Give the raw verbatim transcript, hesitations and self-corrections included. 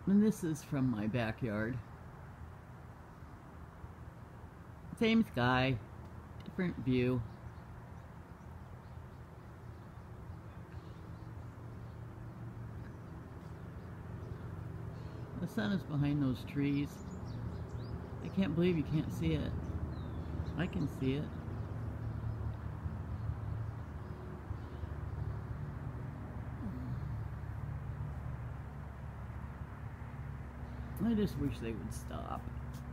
And this is from my backyard. Same sky, different view. The sun is behind those trees. I can't believe you can't see it. I can see it. I just wish they would stop.